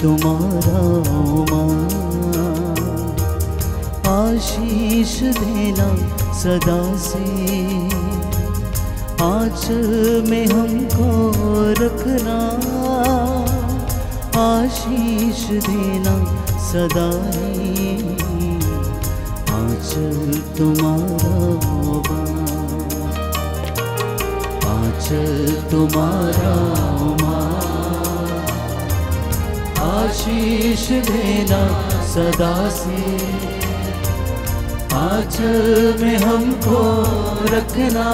तुम्हारा माँ, आशीष देना सदा से, आंचल में हमको रखना, आशीष देना सदा ही, आंचल तुम्हारा माँ, आंचल तुम्हारा माँ, आशीष देना सदा से, आंचल में हमको रखना,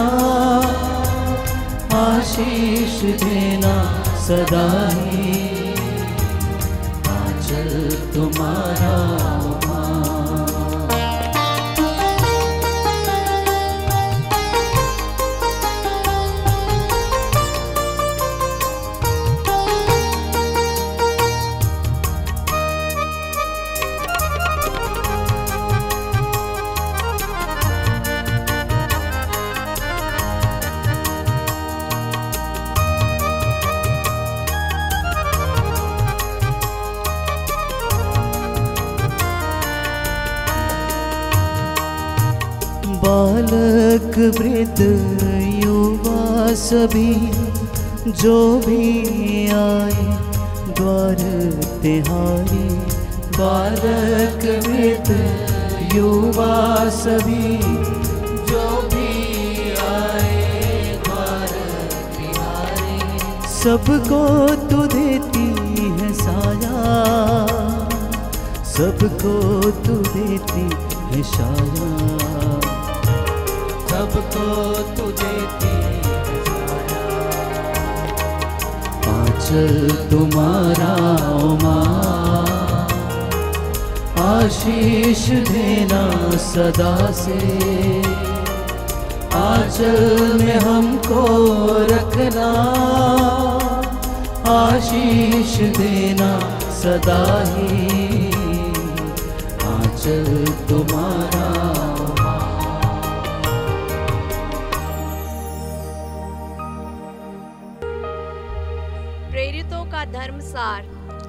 आशीष देना सदा ही, आंचल तुम्हारा बालक वृद्ध युवा सभी जो भी आए द्वार तिहारी, बालक वृद्ध युवा सभी जो भी आए द्वार तिहारी, सबको तू देती है साया, सबको तू देती है साया, सबको तू देती है साया, आंचल तुम्हारा माँ, आशीष देना सदा से, आंचल में हमको रखना, आशीष देना सदा ही, आंचल तुम्हारा धर्मसार।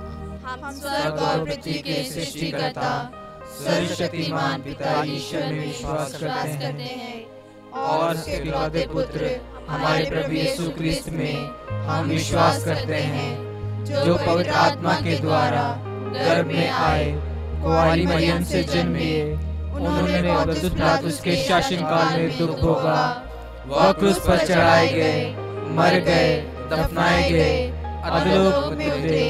हम स्वर्ग और पृथ्वी के सृष्टिकर्ता सर्वशक्तिमान पिता ईश्वर में विश्वास करते हैं और उसके इकलौते पुत्र हमारे प्रभु यीशु क्रिस्त में हम विश्वास करते हैं, जो पवित्र आत्मा के द्वारा गर्भ में आए, कुंवारी मरियम से जन्मे, उन्होंने पौलुस पिलातुस के शासनकाल में दुख भोगा, वह क्रूस पर चढ़ाए गए, मर गए, दफनाए गए, अधोलोक में उतरे,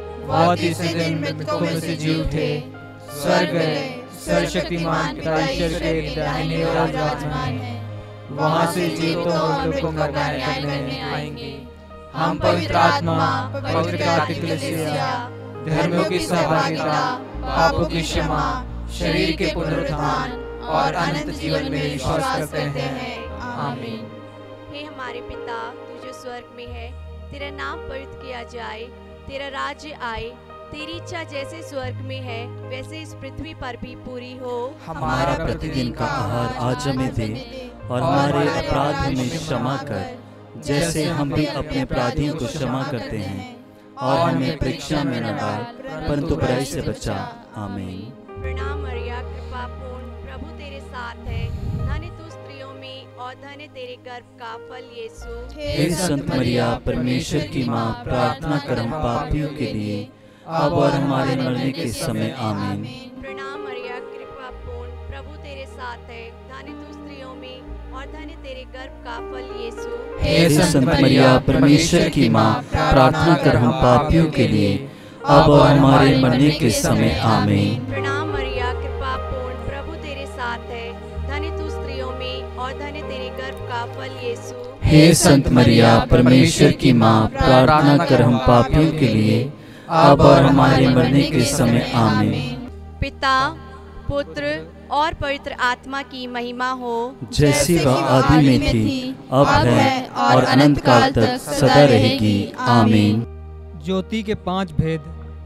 वह तीसरे दिन मृतकों में से जी उठे, स्वर्ग गए, सर्वशक्तिमान पिता ईश्वर के दाहिने ओर विराजमान हैं, वहां से जीवितों और मृतकों का न्याय करने आएंगे। हम पवित्र आत्मा, पवित्र कैथोलिक कलीसिया, धर्मों की सहभागिता, पापों की क्षमा, शरीर के पुनरुत्थान और अनंत जीवन में विश्वास करते हैं। आमीन। हे हमारे पिता, तू जो स्वर्ग में है, तेरा नाम पवित्र किया जाए, तेरा राज्य आए, तेरी इच्छा जैसे स्वर्ग में है वैसे इस पृथ्वी पर भी पूरी हो। हमारा प्रतिदिन का आहार आज हमें दे, और हमारे अपराध हमें क्षमा कर, जैसे हम भी अपने अपराधियों को क्षमा करते हैं, और हमें परीक्षा में न डाल, परंतु बुराई से बचा। आमीन। प्रणाम मरिया, कृपा पूर्ण, प्रभु तेरे साथ है, धन्य तू स्त्रियों में और धन्य तेरे गर्भ का फल यीशु। हे संत मरिया, परमेश्वर की माँ, प्रार्थना कर हम पापियों के लिए, अब और हमारे मरने के समय। आमीन। प्रणाम मरिया, कृपा पूर्ण, प्रभु तेरे साथ है, धन्य तू स्त्रियों में और धन्य तेरे गर्भ का फल यीशु। हे संत मरिया, परमेश्वर की माँ, प्रार्थना कर हम पापियों के लिए, अब और हमारे मरने के समय। आमीन। प्रणाम मरिया, कृपा पूर्ण, प्रभु तेरे साथ है, धन्य तू स्त्रियों में और धन्य तेरे गर्भ का फल यीशु। हे संत मरिया, परमेश्वर की माँ, प्रार्थना कर हम पापियों के लिए, अब और हमारे मरने के समय। आमीन। पिता, पुत्र और पवित्र आत्मा की महिमा हो, जैसी वह आदि में थी, अब है और अनंत काल तक सदा रहेगी। आमीन। ज्योति के 5 भेद।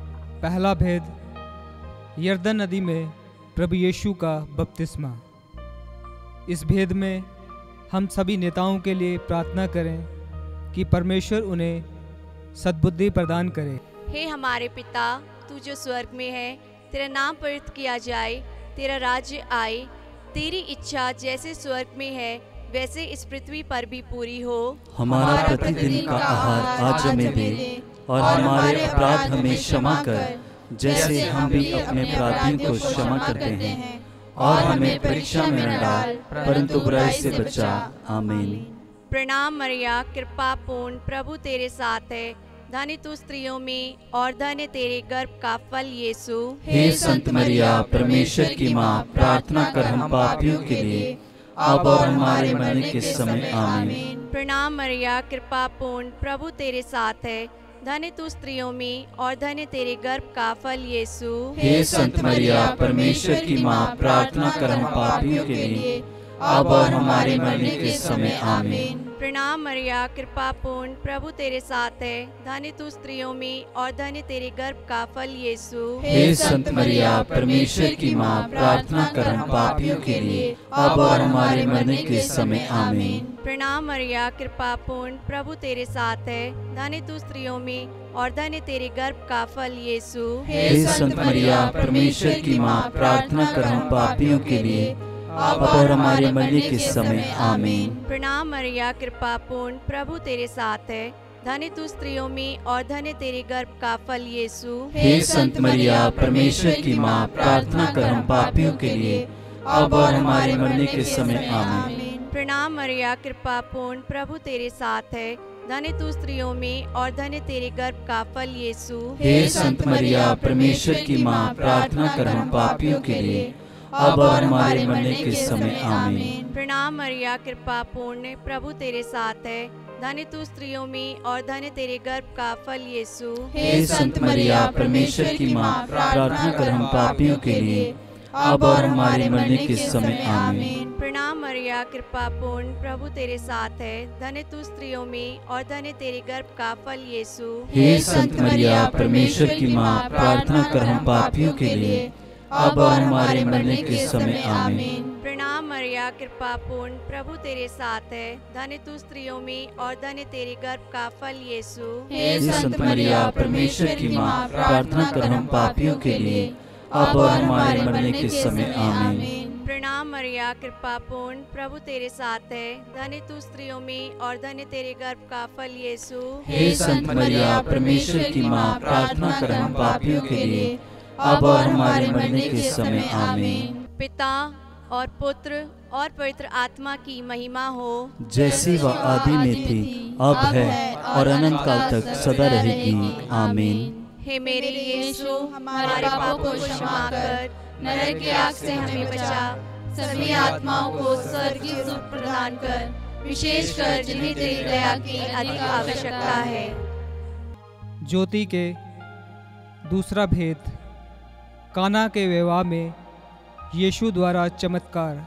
पहला भेद, यरदन नदी में प्रभु यीशु का बपतिस्मा। इस भेद में हम सभी नेताओं के लिए प्रार्थना करें कि परमेश्वर उन्हें सद्बुद्धि प्रदान करे। हे हमारे पिता, तू जो स्वर्ग में है, तेरा नाम पवित्र किया जाए, तेरा राज्य आए, तेरी इच्छा जैसे स्वर्ग में है वैसे इस पृथ्वी पर भी पूरी हो। हमारा प्रतिदिन का आहार आज हमें दे, और हमारे अपराध हमें क्षमा कर, जैसे हम भी अपने अपराधियों को क्षमा करते हैं, और हमें परीक्षा में न डाल, परंतु बुराई से बचा। आमीन। प्रणाम मरिया, कृपा पूर्ण, प्रभु तेरे साथ है, धन्य तू स्त्रियों में और धन्य तेरे गर्भ का फल यीशु। हे संत मरिया, परमेश्वर की माँ, प्रार्थना कर हम पापियों के लिए, अब और हमारे मरने के समय। आमीन। प्रणाम मरिया, कृपा पूर्ण, प्रभु तेरे साथ है, धन्य तू स्त्रियों में और धन्य तेरे गर्भ का फल यीशु। हे संत मरिया, परमेश्वर की माँ, प्रार्थना कर हम पापियों के लिए, अब और हमारे मरने के समय। आमीन। प्रणाम मरिया, कृपा पूर्ण, प्रभु तेरे साथ है, धन्य तू स्त्रियों में और धन्य तेरे गर्भ का फल यीशु। हे संत मरिया, परमेश्वर की माँ, प्रार्थना कर हम पापियों के लिए, अब और हमारे मरने के समय। आमीन। प्रणाम मरिया, कृपा पूर्ण, प्रभु तेरे साथ है, धन्य तू स्त्रियों में और धन्य तेरे गर्भ का फल यीशु। हे संत मरिया, परमेश्वर की माँ, प्रार्थना कर हम पापियों के लिए, अब और हमारे मरने के समय। आमीन। प्रणाम मरिया, कृपा पूर्ण, प्रभु तेरे साथ है, धन्य तू स्त्रियों में और धन्य तेरे गर्भ का फल यीशु। हे संत मरिया, परमेश्वर की माँ, प्रार्थना कर हम पापियों के लिए, अब और हमारे मरने के समय। आमीन। प्रणाम मरिया, कृपा पूर्ण, प्रभु तेरे साथ है, धन्य तू स्त्रियों में और धन्य तेरे गर्भ का फल यीशु। हे संत मरिया, परमेश्वर की माँ, प्रार्थना कर हम पापियों के लिए, अब और हमारे मरने के समय। आमीन। प्रणाम मरिया, कृपा पूर्ण, प्रभु तेरे साथ है, धन्य तू स्त्रियों में और धन्य तेरे गर्भ का फल यीशु। हे संत मरिया, परमेश्वर की माँ, प्रार्थना कर हम पापियों के लिए, अब और हमारे मरने के समय। आमीन। प्रणाम मरिया, कृपा पूर्ण, प्रभु तेरे साथ है, धन्य तू स्त्रियों में और धन्य तेरे गर्भ का फल यीशु। हे संत मरिया, परमेश्वर की माँ, प्रार्थना कर हम पापियों के लिए, अब और हमारे मरने के समय। आमीन। प्रणाम मरिया, कृपा पूर्ण, प्रभु तेरे साथ है, धन्य तू स्त्रियों में और धन्य तेरे गर्भ का फल यीशु। हे संत मरिया, परमेश्वर की माँ, प्रार्थना कर हम पापियों के लिए, अब और हमारे मरने के समय। आमीन। प्रणाम मरिया, कृपा पूर्ण, प्रभु तेरे साथ है, धन्य तू स्त्रियों में और धन्य तेरे गर्भ का फल यीशु। हे संत मरिया, परमेश्वर की माँ, प्रार्थना कर हम पापियों के लिए, अब और हमारे मरने के समय। आमीन। पिता और पुत्र और पवित्र आत्मा की महिमा हो, जैसी वह आदि में थी, अब है, और अनंत काल तक सदा रहेगी। आमीन। हे मेरे यीशु, हमारे पापों को क्षमा कर, नरक की आग से हमें बचा, सभी आत्माओं को स्वर्गीय सुख प्रदान कर, विशेषकर जिन्हें तेरी दया की अधिक आवश्यकता है। ज्योति के दूसरा भेद, काना के विवाह में यीशु द्वारा चमत्कार।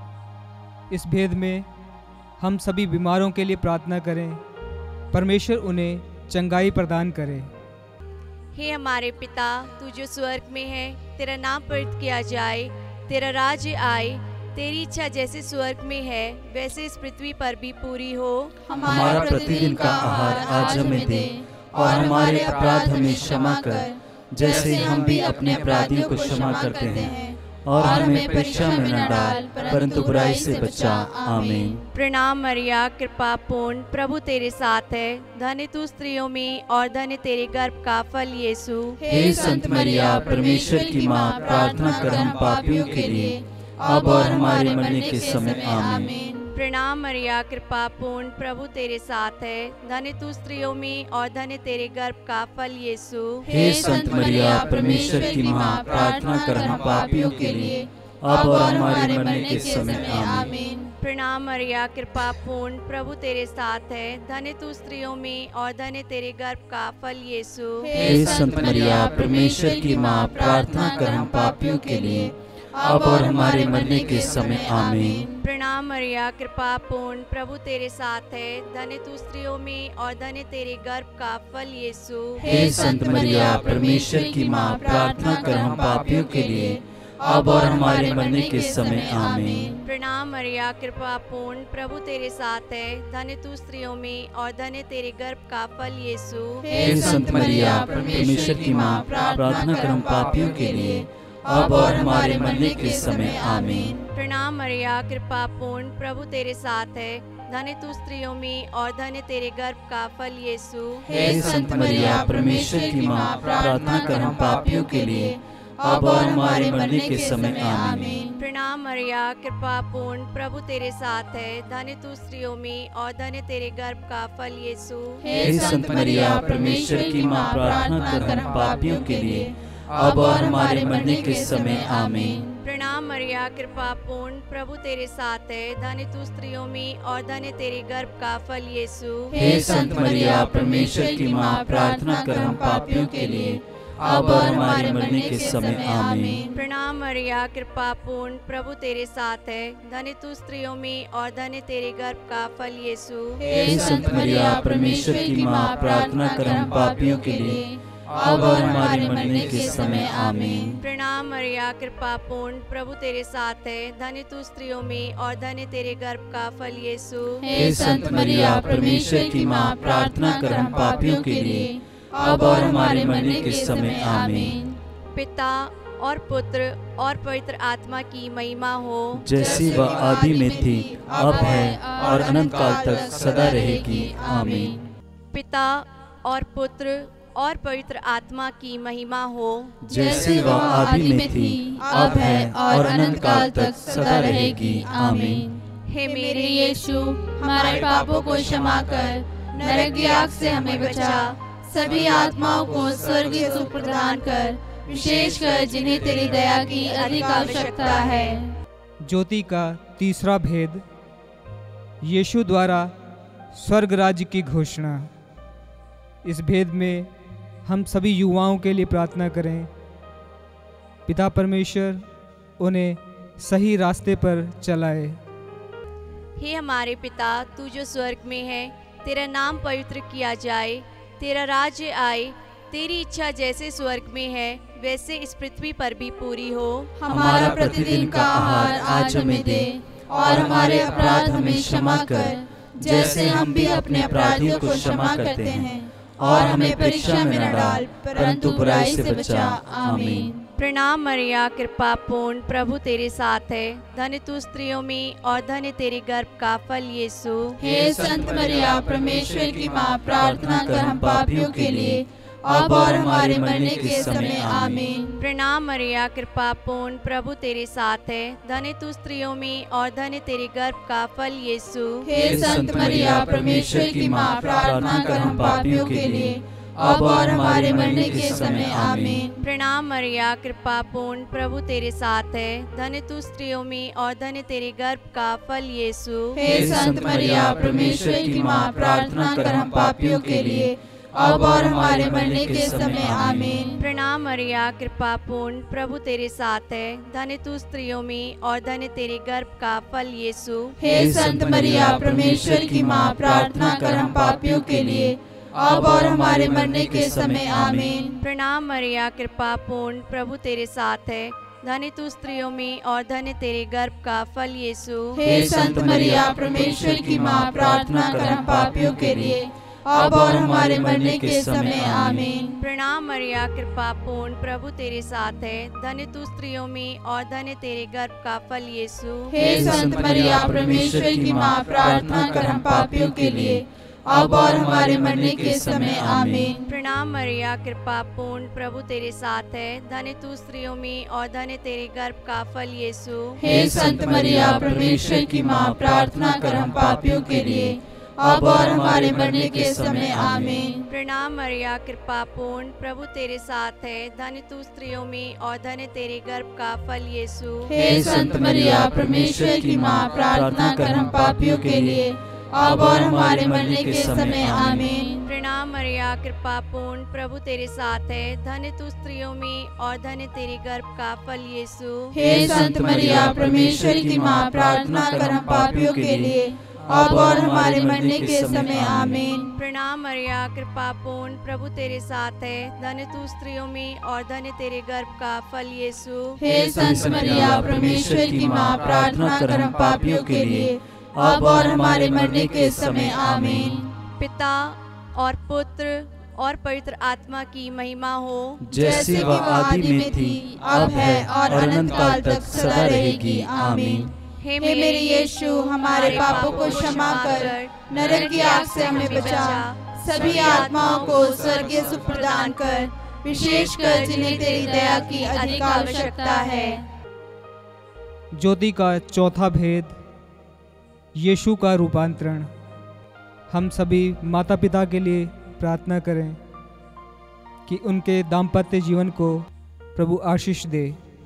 इस भेद में हम सभी बीमारों के लिए प्रार्थना करें, परमेश्वर उन्हें चंगाई प्रदान करे। हे हमारे पिता, तू जो स्वर्ग में है, तेरा नाम पवित्र किया जाए, तेरा राज्य आए, तेरी इच्छा जैसे स्वर्ग में है वैसे इस पृथ्वी पर भी पूरी हो। हमारा प्रतिदिन का आहार आज हमें दे, और हमारे अपराध हमें क्षमा कर, जैसे हम भी अपने अपराधियों को क्षमा करते हैं, और हमें परीक्षा में न डाल, परंतु बुराई से बचा। आमीन। प्रणाम मरिया, कृपा पूर्ण, प्रभु तेरे साथ है, धन्य तू स्त्रियों में और धन्य तेरे गर्भ का फल यीशु। हे संत मरिया, परमेश्वर की माँ, प्रार्थना कर हम पापियों के लिए, अब और हमारे मरने के समय। आमीन। प्रणाम मरिया, कृपा पूर्ण, प्रभु तेरे साथ है, धन्य तू स्त्रियों में और धन्य तेरे गर्भ का फल यीशु। हे संत मरिया, परमेश्वर की माँ, प्रार्थना कर हम पापियों के लिए, अब और हमारे मरने के समय। आमीन। प्रणाम मरिया, कृपा पूर्ण, प्रभु तेरे साथ है, धन्य तू स्त्रियों में और धन्य तेरे गर्भ का फल यीशु। हे संत मरिया, परमेश्वर की माँ, प्रार्थना कर हम पापियों के लिए, अब और हमारे मरने के समय। आमीन। प्रणाम मरिया, कृपा पूर्ण, प्रभु तेरे साथ है, धन्य तू स्त्रियों में और धन्य तेरे गर्भ का फल यीशु। हे संत मरिया, परमेश्वर की माँ, प्रार्थना कर हम पापियों के लिए, अब और हमारे मरने के समय आमीन। प्रणाम मरिया, कृपा पूर्ण, प्रभु तेरे साथ है, धन्य तू स्त्रियों में और धन्य तेरे गर्भ का फल यीशु। हे संत मरिया, परमेश्वर की माँ, प्रार्थना कर हम पापियों के लिए, अब और हमारे मरने के समय आमीन। प्रणाम मरिया, कृपा पूर्ण, प्रभु तेरे साथ है, धन्य तू स्त्रियों में और धन्य तेरे गर्भ का फल यीशु। हे संत मरिया, परमेश्वर की माँ, प्रार्थना कर हम पापियों के लिए, अब और हमारे मरने के समय आमीन। प्रणाम मरिया, कृपा पूर्ण, प्रभु तेरे साथ है, धन्य तू स्त्रियों में और धन्य तेरे गर्भ का फल यीशु। हे संत मरिया, परमेश्वर की माँ, प्रार्थना कर हम पापियों के लिए, अब और हमारे मरने के समय आमीन। प्रणाम मरिया, कृपा पूर्ण, प्रभु तेरे साथ है, धन्य तू स्त्रियों में और धन्य तेरे गर्भ का फल यीशु। हे संत मरिया, परमेश्वर की माँ, प्रार्थना कर हम पापियों के लिए, अब और हमारे मरने के समय आमीन। प्रणाम मरिया, कृपा पूर्ण, प्रभु तेरे साथ है, धन्य तू स्त्रियों में और धन्य तेरे गर्भ का फल यीशु। हे संत मरिया, परमेश्वर की माँ, प्रार्थना कर हम पापियों के लिए, अब और हमारे मरने के समय आमीन। प्रणाम मरिया, कृपा पूर्ण, प्रभु तेरे साथ है, धन्य तू स्त्रियों में और धन्य तेरे गर्भ का फल यीशु। हे संत मरिया, परमेश्वर की माँ, प्रार्थना कर हम पापियों के लिए, अब और हमारे मरने के समय आमीन। पिता और पुत्र और पवित्र आत्मा की महिमा हो, जैसी वह आदि में थी, अब है और अनंत काल तक सदा रहेगी आमीन। पिता और पुत्र और पवित्र आत्मा की महिमा हो, जैसी वह आदि में थी, अब है और अनंत काल तक सदा रहेगी आमीन। हे मेरे यीशु, हमारे पापों को क्षमा कर, नरक की आग से हमें बचा, सभी आत्माओं को स्वर्गीय सुख प्रदान कर, विशेषकर जिन्हें तेरी दया की अधिक आवश्यकता है। ज्योति का तीसरा भेद, यीशु द्वारा स्वर्ग राज्य की घोषणा। इस भेद में हम सभी युवाओं के लिए प्रार्थना करें। पिता परमेश्वर उन्हें सही रास्ते पर चलाए। हे हमारे पिता, तू जो स्वर्ग में है, तेरा नाम पवित्र किया जाए, तेरा राज्य आए, तेरी इच्छा जैसे स्वर्ग में है वैसे इस पृथ्वी पर भी पूरी हो। हमारा प्रतिदिन का आहार आज हमें दे, और हमारे अपराध हमें क्षमा कर, जैसे हम भी अपने अपराधियों को क्षमा करते हैं, और हमें परीक्षा में न डाल, परंतु बुराई से बचा। आमीन। प्रणाम मरिया, कृपा पूर्ण, प्रभु तेरे साथ है, धन्य तू स्त्रियों में और धन्य तेरे गर्भ का फल यीशु। हे संत मरिया, परमेश्वर की माँ, प्रार्थना कर हम पापियों के लिए, अब और हमारे मरने के समय आमीन। प्रणाम मरिया, कृपा पूर्ण, प्रभु तेरे साथ है, धन्य तू स्त्रियों में और धन्य तेरे गर्भ का फल यीशु। हे संत मरिया, परमेश्वर की माँ, प्रार्थना कर हम पापियों के लिए, अब और हमारे मरने के समय आमीन। प्रणाम मरिया, कृपा पूर्ण, प्रभु तेरे साथ है, धन्य तू स्त्रियों में और धन्य तेरे गर्भ का फल यीशु। हे संत मरिया, परमेश्वर की माँ, प्रार्थना कर हम पापियों के लिए, अब और हमारे मरने के समय आमीन। प्रणाम मरिया, कृपा पूर्ण, प्रभु तेरे साथ है, धन्य तू स्त्रियों में और धन्य तेरे गर्भ का फल यीशु। हे संत मरिया, परमेश्वर की माँ, प्रार्थना कर हम पापियों के लिए, अब और हमारे मरने के समय आमीन। प्रणाम मरिया, कृपा पूर्ण, प्रभु तेरे साथ है, धन्य तू स्त्रियों में और धन्य तेरे गर्भ का फल यीशु। हे संत मरिया, परमेश्वर की माँ, प्रार्थना कर हम पापियों के लिए, अब और हमारे मरने के समय आमीन। प्रणाम मरिया, कृपा पूर्ण, प्रभु तेरे साथ है, धन्य तू स्त्रियों में और धन्य तेरे गर्भ का फल यीशु। हे संत मरिया, परमेश्वर की माँ, प्रार्थना कर हम पापियों के लिए, अब और हमारे मरने के समय आमीन। प्रणाम मरिया, कृपा पूर्ण, प्रभु तेरे साथ है, धन्य तू स्त्रियों में और धन्य तेरे गर्भ का फल यीशु। हे संत मरिया, परमेश्वर की माँ, प्रार्थना कर हम पापियों के लिए, अब और हमारे मरने के समय आमीन। प्रणाम मरिया, कृपा पूर्ण, प्रभु तेरे साथ है, धन्य तू स्त्रियों में और धन्य तेरे गर्भ का फल यीशु। हे संत मरिया, परमेश्वर की माँ, प्रार्थना कर हम पापियों के लिए, अब और हमारे मरने के समय आमीन। प्रणाम मरिया, कृपा पूर्ण, प्रभु तेरे साथ है, धन्य तू स्त्रियों में और धन्य तेरे गर्भ का फल यीशु। हे संत मरिया, परमेश्वर की माँ, प्रार्थना कर हम पापियों के लिए, अब और हमारे मरने के समय आमीन। प्रणाम मरिया, कृपा पूर्ण, प्रभु तेरे साथ है, धन्य तू स्त्रियों में और धन्य तेरे गर्भ का फल यीशु। हे संत मरिया, परमेश्वर की माँ, प्रार्थना कर हम पापियों के लिए, अब और हमारे मरने के समय आमीन। पिता और पुत्र और पवित्र आत्मा की महिमा हो, जैसे वह आदि में थी, अब है और अनंत काल तक सदा रहेगी। आमीन। हे मेरे यीशु, हमारे पापों को क्षमा कर, नरक की आग से हमें बचा, सभी आत्माओं को स्वर्गीय सुख प्रदान कर, विशेषकर जिन्हें तेरी दया की अधिक आवश्यकता है। ज्योति का चौथा भेद, यीशु का रूपांतरण। हम सभी माता पिता के लिए प्रार्थना करें कि उनके दाम्पत्य जीवन को प्रभु आशीष दे।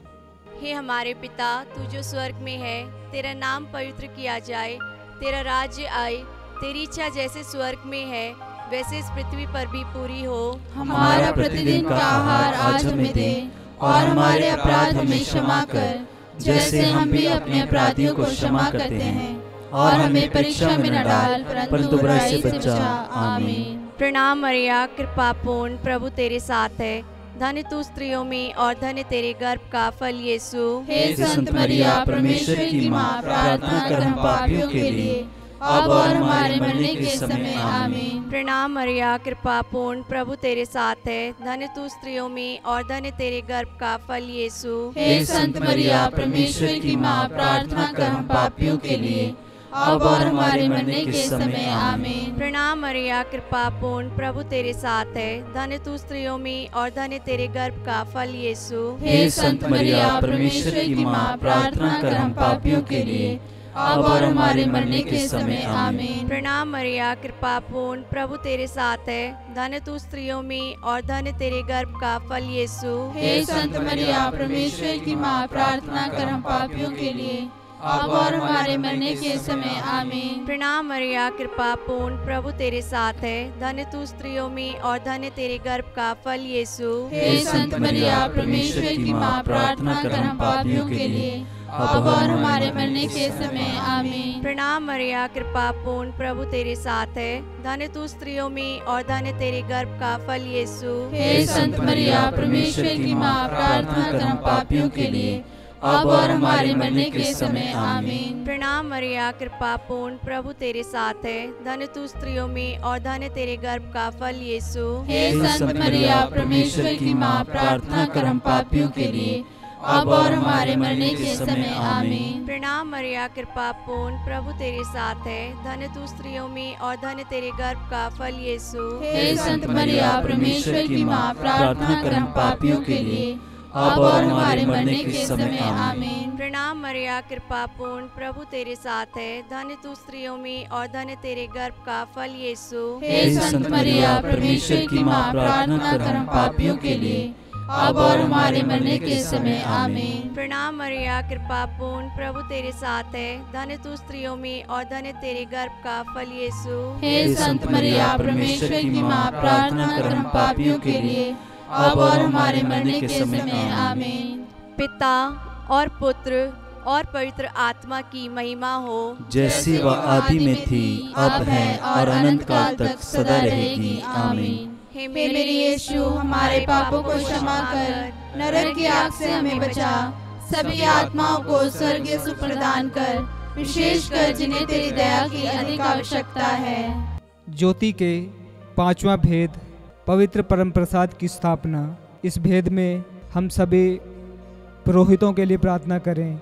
हे हमारे पिता, तू जो स्वर्ग में है, तेरा नाम पवित्र किया जाए, तेरा राज्य आए, तेरी इच्छा जैसे स्वर्ग में है वैसे इस पृथ्वी पर भी पूरी हो। हमारा प्रतिदिन का आहार आज हमें दे, और हमारे अपराध हमें क्षमा कर, जैसे हम भी अपने अपराधियों को क्षमा करते हैं, और हमें परीक्षा में न डाल, परंतु बुराई से बचा। आमीन। प्रणाम मरिया, कृपा पूर्ण, प्रभु तेरे साथ है, धन्य तू स्त्रियों में और धन्य तेरे गर्भ का फल यीशु। हे संत मरिया, परमेश्वर की माँ, प्रार्थना कर हम पापियों के लिए, अब और हमारे मरने के समय आमीन। प्रणाम मरिया, कृपा पूर्ण, प्रभु तेरे साथ है, धन्य तू स्त्रियों में और धन्य तेरे गर्भ का फल यीशु। हे संत मरिया, परमेश्वर की माँ, प्रार्थना कर हम पापियों के लिए, अब और हमारे मरने के समय आमीन। प्रणाम मरिया, कृपा पूर्ण, प्रभु तेरे साथ है, धन्य तू स्त्रियों में और धन्य तेरे गर्भ का फल यीशु। हे संत मरिया, परमेश्वर की माँ, प्रार्थना कर हम पापियों के लिए, अब और हमारे मरने के समय आमीन। प्रणाम मरिया, कृपा पूर्ण, प्रभु तेरे साथ है, धन्य तू स्त्रियों में और धन्य तेरे गर्भ का फल यीशु। हे संत मरिया, परमेश्वर की माँ, प्रार्थना कर हम पापियों के लिए, अब और हमारे मरने के समय आमीन। प्रणाम मरिया, कृपा पूर्ण, प्रभु तेरे साथ है, धन्य तू स्त्रियों में और धन्य तेरे गर्भ का फल यीशु। हे संत मरिया, परमेश्वर की माँ, प्रार्थना कर हम पापियों के लिए, अब और हमारे मरने के समय आमीन। प्रणाम मरिया, कृपा पूर्ण, प्रभु तेरे साथ है, धन्य तू स्त्रियों में और धन्य तेरे गर्भ का फल यीशु। हे संत मरिया, परमेश्वर की माँ, प्रार्थना कर हम पापियों के लिए, अब और हमारे मरने के समय आमीन। प्रणाम मरिया, कृपा पूर्ण, प्रभु तेरे साथ है, धन्य तू स्त्रियों में और धन्य तेरे गर्भ का फल यीशु। हे संत मरिया, परमेश्वर की माँ, प्रार्थना कर हम पापियों के लिए, अब और हमारे मरने के समय आमीन। प्रणाम मरिया, कृपा पूर्ण, प्रभु तेरे साथ है, धन्य तू स्त्रियों में और धन्य तेरे गर्भ का फल यीशु। हे संत मरिया, परमेश्वर की माँ, प्रार्थना कर हम पापियों के लिए, अब और हमारे मरने के समय आमीन। प्रणाम मरिया, कृपा पूर्ण, प्रभु तेरे साथ है, धन्य तू स्त्रियों में और धन्य तेरे गर्भ का फल यीशु। हे संत मरिया, परमेश्वर की माँ, प्रार्थना कर हम पापियों के लिए, अब और हमारे मरने के समय आमीन। प्रणाम मरिया, कृपा पूर्ण, प्रभु तेरे साथ है, धन्य तू स्त्रियों में और धन्य तेरे गर्भ का फल यीशु। हे संत मरिया, परमेश्वर की माँ, प्रार्थना कर हम पापियों के लिए, अब और हमारे मरने के समय आमीन। पिता और पुत्र और पवित्र आत्मा की महिमा हो, जैसी वह आदि में थी, अब है और अनंत काल तक सदा रहेगी। आमीन। हे मेरे यीशु, हमारे पापों को क्षमा कर, नरक की आग से हमें बचा, सभी आत्माओं को स्वर्गीय सुख प्रदान कर, विशेषकर जिन्हें तेरी दया की अधिक आवश्यकता है। ज्योति के पांचवा भेद, पवित्र परम प्रसाद की स्थापना। इस भेद में हम सभी पुरोहितों के लिए प्रार्थना करें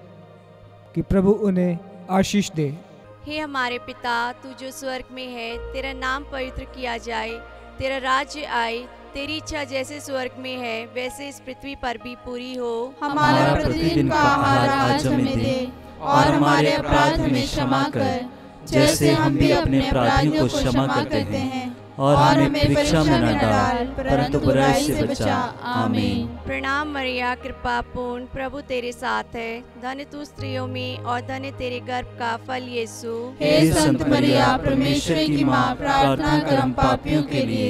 कि प्रभु उन्हें आशीष दे। हे हमारे पिता, तू जो स्वर्ग में है, तेरा नाम पवित्र किया जाए, तेरा राज्य आए, तेरी इच्छा जैसे स्वर्ग में है वैसे इस पृथ्वी पर भी पूरी हो। हमारा प्रतिदिन का आहार आज हमें दे, और हमारे अपराध हमें क्षमा कर, जैसे हम भी अपने अपराधियों को क्षमा करते हैं, और हमें परीक्षा में न डाल, परंतु बुराई से बचा। आमीन। प्रणाम मरिया, कृपा पूर्ण, प्रभु तेरे साथ है, धन्य तू स्त्रियों में और धन्य तेरे गर्भ का फल यीशु। हे संत मरिया, परमेश्वर की माँ, प्रार्थना कर हम पापियों के लिए,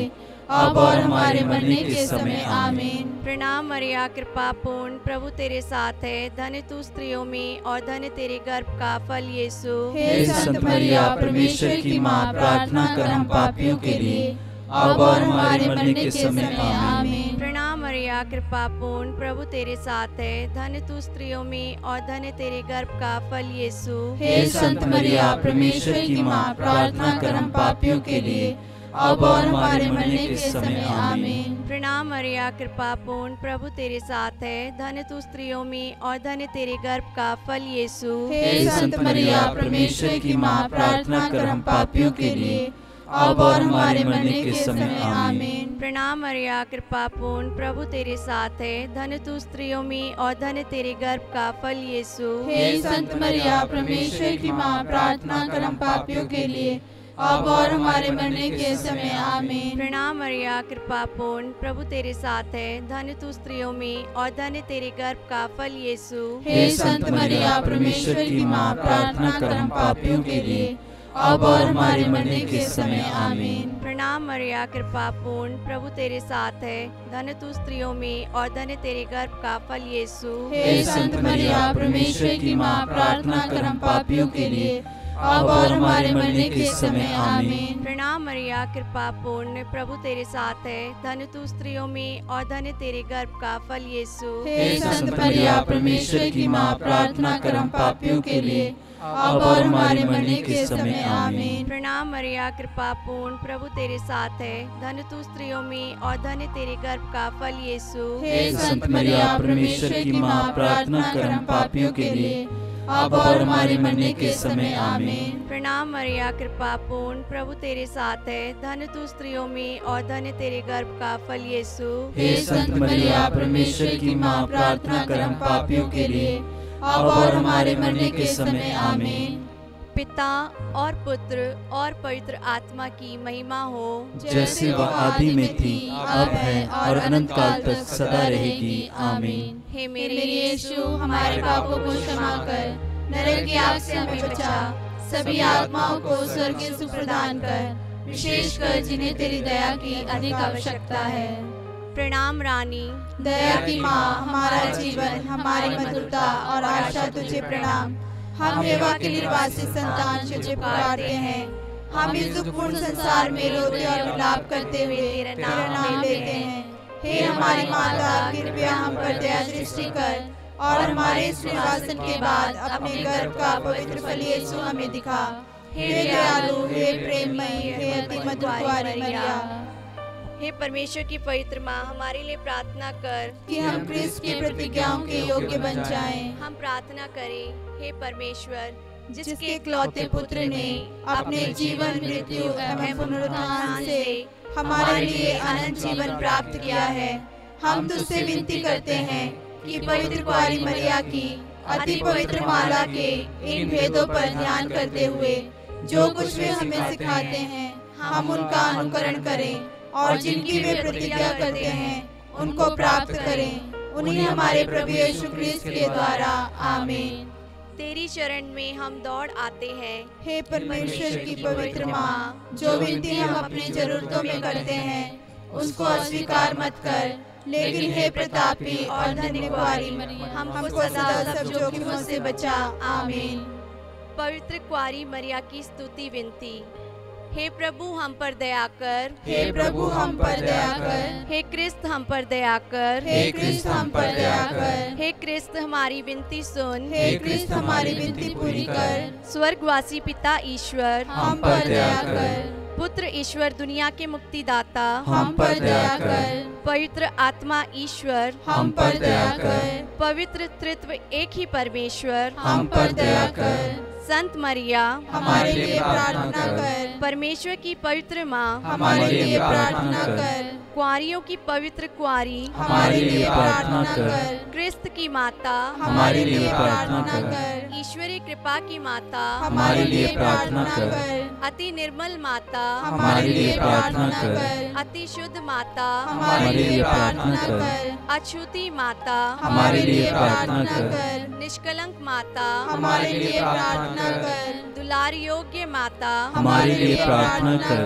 अब और हमारे मरने के समय आमीन। प्रणाम मरिया, कृपा पूर्ण, प्रभु तेरे साथ है, धन्य तू स्त्रियों में और धन्य तेरे गर्भ का फल यीशु। हे संत मरिया, परमेश्वर की माँ, प्रार्थना कर हम पापियों के लिए, अब और हमारे मरने के समय आमीन। प्रणाम मरिया, कृपा पूर्ण, प्रभु तेरे साथ है, धन्य तू स्त्रियों में और धन्य तेरे गर्भ का फल यीशु। हे संत मरिया, परमेश्वर की माँ, प्रार्थना कर हम पापियों के लिए, अब और हमारे मरने के समय आमीन। प्रणाम मरिया, कृपा पूर्ण, प्रभु तेरे साथ है, धन्य तू स्त्रियों में और धन्य तेरे गर्भ का फल यीशु। हे संत मरिया, परमेश्वर की माँ, प्रार्थना कर हम पापियों के लिए, अब और हमारे मरने के समय आमीन। प्रणाम मरिया, कृपा पूर्ण, प्रभु तेरे साथ है, धन्य तू स्त्रियों में और धन्य तेरे गर्भ का फल यीशु। हे संत मरिया, परमेश्वर की माँ, प्रार्थना कर हम पापियों के लिए, अब और हमारे मरने के समय आमीन। प्रणाम मरिया, कृपा पूर्ण, प्रभु तेरे साथ है, धन्य तू स्त्रियों में और धन्य तेरे गर्भ का फल यीशु। हे संत मरिया, परमेश्वर की माँ, प्रार्थना कर हम पापियों के लिए, अब और हमारे मरने के समय आमीन। प्रणाम मरिया, कृपा पूर्ण, प्रभु तेरे साथ है, धन्य तू स्त्रियों में और धन्य तेरे गर्भ का फल यीशु। हे संत मरिया, परमेश्वर की माँ, प्रार्थना कर हम पापियों के लिए, अब और हमारे मरने के समय आमीन। प्रणाम मरिया, कृपा पूर्ण, प्रभु तेरे साथ है, धन्य तू स्त्रियों में और धन्य तेरे गर्भ का फल यीशु। हे संत मरिया, परमेश्वर की माँ, प्रार्थना कर हम पापियों के लिए, अब और हमारे मरने के समय आमीन। प्रणाम मरिया, कृपा पूर्ण, प्रभु तेरे साथ है, धन्य तू स्त्रियों में और धन्य तेरे गर्भ का फल यीशु। हे संत मरिया, परमेश्वर की माँ, प्रार्थना कर हम पापियों के लिए, अब और हमारे मरने के समय आमीन। प्रणाम मरिया, कृपा पूर्ण, प्रभु तेरे साथ है, धन्य तू स्त्रियों में और धन्य तेरे गर्भ का फल यीशु। हे संत मरिया, परमेश्वर की माँ, प्रार्थना कर हम पापियों के लिए, अब और हमारे मरने के समय आमीन। पिता और पुत्र और पवित्र आत्मा की महिमा हो, जैसे वह आदि में थी, अब है और अनंत काल तक सदा रहेगी आमीन। हे मेरे मेरे यीशु, हमारे पापों को क्षमा कर, नरक की आग से हमें बचा, सभी आत्माओं को स्वर्गीय सुख प्रदान कर, विशेषकर जिन्हें तेरी दया की अधिक आवश्यकता है। प्रणाम रानी, दया की माँ, हमारा जीवन, हमारी मधुरता और आशा तुझे प्रणाम। हम हेवा के निर्वासी संतान तुझे पुकारते हैं। हम इस दुखपूर्ण संसार में रोते और विलाप करते हुए तेरा नाम लेते हैं। हे हमारी माता, कृपया हम पर दया दृष्टि कर और हमारे इस निर्वासन के बाद अपने गर्भ का पवित्र फल यीशु हमें दिखा। हे दयालु, हे प्रेममयी, हे अति मधुर कुंवारी मरिया, हे परमेश्वर की पवित्र माँ, हमारे लिए प्रार्थना कर कि हम क्रिस्त की प्रतिज्ञाओं के योग्य बन जाएं। हम प्रार्थना करें। हे परमेश्वर, जिसके इकलौते पुत्र ने अपने जीवन, मृत्यु एवं पुनरुत्थान से हमारे लिए अनंत जीवन प्राप्त किया है, हम तुझसे विनती करते हैं कि पवित्र कुंवारी मरिया की अति पवित्र माला के इन भेदों पर ध्यान करते हुए जो कुछ वे हमें सिखाते हैं, हम उनका अनुकरण करें और जिनकी वे प्रतिज्ञा करते हैं उनको प्राप्त करें। उन्हें हमारे प्रभु यीशु क्रिस्त के द्वारा आमीन। तेरी शरण में हम दौड़ आते हैं। हे परमेश्वर की पवित्र माँ, जो विनती हम अपनी जरूरतों में करते हैं उसको अस्वीकार मत कर, लेकिन हे प्रतापी और धन्य कुंवारी मरिया, हमको सदा सब जोखिमों से बचा। आमीन। पवित्र कुंवारी मरिया की स्तुति विनती। हे प्रभु, हम पर दया कर। हे प्रभु, हम पर दया कर। हे क्रिस्त, हम पर दया कर। हे क्रिस्त, हम पर दया कर। हे क्रिस्त, हमारी विनती सुन। हे क्रिस्त, हमारी विनती पूरी कर। स्वर्गवासी पिता ईश्वर, हम पर दया कर। पुत्र ईश्वर, दुनिया के मुक्तिदाता, हम पर दया कर। पवित्र आत्मा ईश्वर, हम पर दया कर। पवित्र त्रित्व एक ही परमेश्वर, हम पर दया कर। संत मरिया, हमारे लिए प्रार्थना कर। परमेश्वर की पवित्र माँ, हमारे लिए प्रार्थना कर। कुंवारियों की पवित्र कुंवारी, हमारे लिए प्रार्थना कर। क्रिस्त की माता, हमारे लिए प्रार्थना कर। ईश्वरीय कृपा की माता, हमारे लिए प्रार्थना कर। अति निर्मल माता, हमारे लिए प्रार्थना कर। अति शुद्ध माता, हमारे लिए प्रार्थना कर। अछूती माता, हमारे लिए प्रार्थना कर। निष्कलंक माता, हमारे लिए प्रार्थना कर। दुलार योग्य माता, हमारे लिए प्रार्थना कर।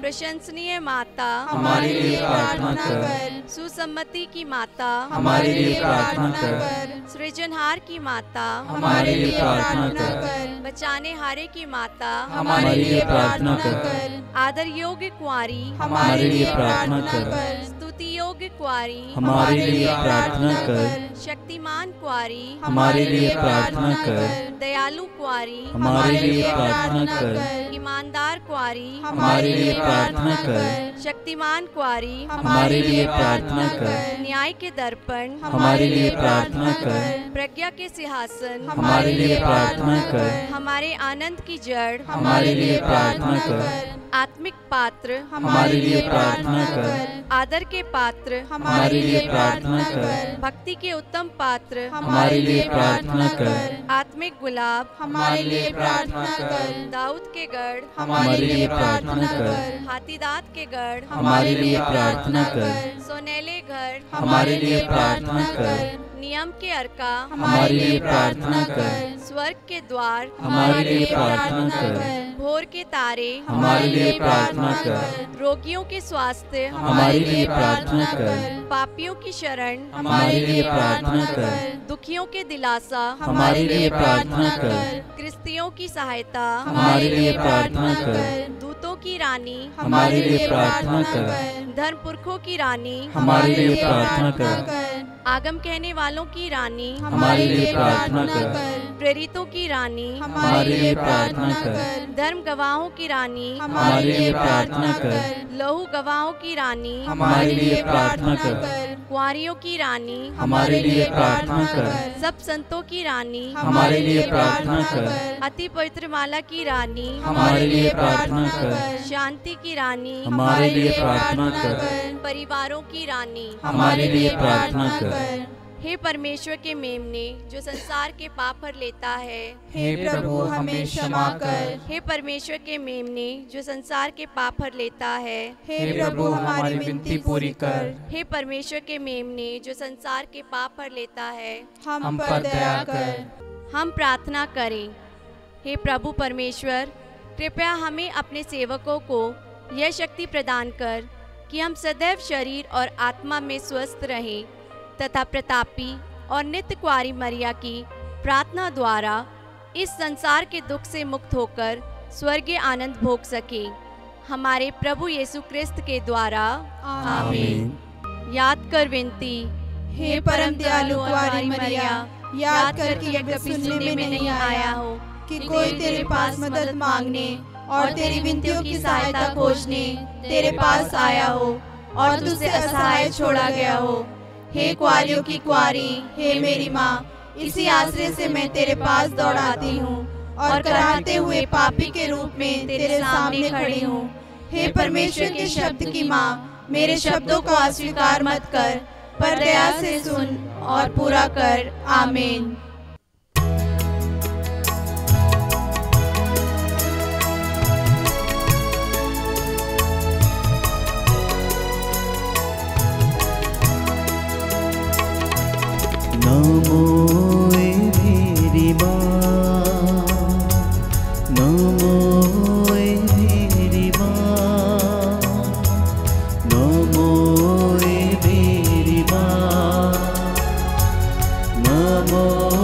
प्रशंसनीय माता, हमारे लिए प्रार्थना कर। सुसम्मति की माता, हमारे लिए प्रार्थना कर। सृजनहार की माता, हमारे लिए प्रार्थना कर। बचाने हारे की माता, हमारे लिए प्रार्थना कर। आदर योग्य कुंवारी, हमारे लिए प्रार्थना कर। स्तुति योग्य कुंवारी, हमारे लिए प्रार्थना कर। शक्तिमान कुंवारी, हमारे लिए प्रार्थना कर। दयालु कुंवारी, हमारे लिए प्रार्थना कर। ईमानदार कुंवारी, हमारे लिए प्रार्थना कर। शक्तिमान कुंवारी, हमारे लिए प्रार्थना कर। न्याय के दर्पण, हमारे लिए प्रार्थना कर। प्रज्ञा के सिंहासन, हमारे लिए प्रार्थना कर। हमारे आनंद की जड़, हमारे लिए प्रार्थना कर। आत्मिक पात्र, हमारे लिए प्रार्थना कर। आदर के पात्र, हमारे लिए प्रार्थना कर। भक्ति के उत्तम पात्र, हमारे लिए प्रार्थना कर। आत्मिक गुलाब, हमारे लिए प्रार्थना कर। दाऊद के गढ़, हमारे लिए प्रार्थना कर। हाथीदांत के गढ़, हमारे लिए प्रार्थना कर। सोनेले घर, हमारे लिए प्रार्थना कर। नियम के अर्का, हमारे लिए प्रार्थना कर। स्वर्ग के द्वार, हमारे लिए प्रार्थना कर। भोर के तारे, हमारे लिए प्रार्थना कर। रोगियों के स्वास्थ्य, हमारे लिए प्रार्थना कर। पापियों की शरण, हमारे लिए प्रार्थना कर। दुखियों के दिलासा, हमारे लिए प्रार्थना कर। क्रिस्तियों की सहायता, हमारे लिए प्रार्थना कर। दूतों की रानी, हमारे लिए प्रार्थना कर। धर्म पुरखों की रानी, हमारे लिए प्रार्थना कर। आगम कहने वालों की रानी, हमारे लिए प्रार्थना कर। प्रेरितों की रानी, हमारे लिए प्रार्थना कर। धर्म गवाहों की रानी, हमारे लिए प्रार्थना कर। लहू गवाहों की रानी, हमारे लिए प्रार्थना कर। कुंवारियों की रानी, हमारे लिए प्रार्थना कर। सब संतों की रानी, हमारे लिए प्रार्थना कर। अति पवित्र माला की रानी, हमारे लिए प्रार्थना कर। शांति की रानी, हमारे लिए प्रार्थना कर। परिवारों की रानी, हमारे लिए प्रार्थना कर। हे परमेश्वर के मेमने जो संसार के पाप हर लेता है, हे प्रभु हमें क्षमा कर। हे परमेश्वर के मेमने जो संसार के पाप हर लेता है, हे प्रभु हमारी विनती पूरी कर। हे परमेश्वर के मेमने जो संसार के पाप हर लेता है, हम पर दया कर। हम प्रार्थना करें। हे प्रभु परमेश्वर, कृपया हमें अपने सेवकों को यह शक्ति प्रदान कर कि हम सदैव शरीर और आत्मा में स्वस्थ रहें तथा प्रतापी और नित्य कुंवारी मरिया की प्रार्थना द्वारा इस संसार के दुख से मुक्त होकर स्वर्गीय आनंद भोग सके। हमारे प्रभु यीशु क्रिस्त के द्वारा आमीन। याद कर विनती। हे परम दयालु कुंवारी मरिया, याद कर कि यह कभी सुनने में नहीं आया हो कि कोई तेरे पास मदद मांगने और तेरी विनतियों की सहायता खोजने तेरे पास आया हो और तुझसे असहाय छोड़ा गया हो। हे कुंवारियों की कुंवारी, हे मेरी माँ, इसी आश्रय से मैं तेरे पास दौड़ाती हूँ और कराहते हुए पापी के रूप में तेरे सामने खड़ी हूँ। हे परमेश्वर के शब्द की माँ, मेरे शब्दों को अस्वीकार मत कर, पर दया से सुन और पूरा कर। आमीन। नमो मेरी माँ, नमो मेरी माँ, नमो मेरी माँ, नमो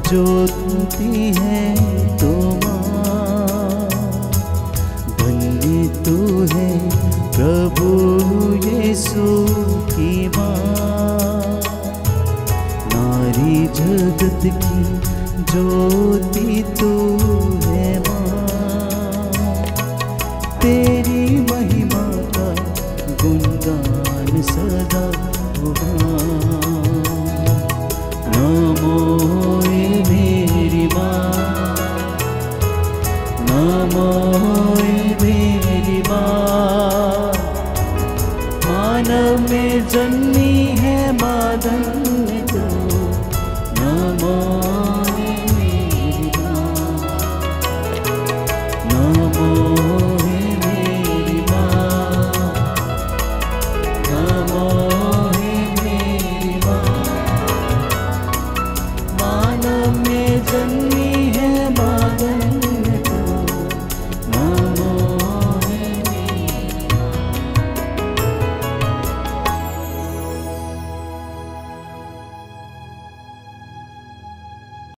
ज्योति है तो माँ, धन्य तू है प्रभु यीशु की माँ। नारी जगत की ज्योति तू है माँ, तेरी महिमा का गुणगान सदा होगा।